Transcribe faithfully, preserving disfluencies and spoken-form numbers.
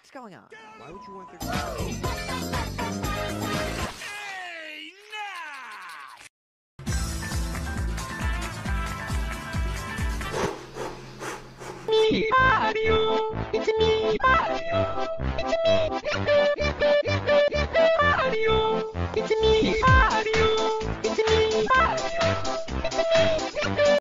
What's going on? Why would you want their... Hey, nah! Me, Mario! It's me, Mario!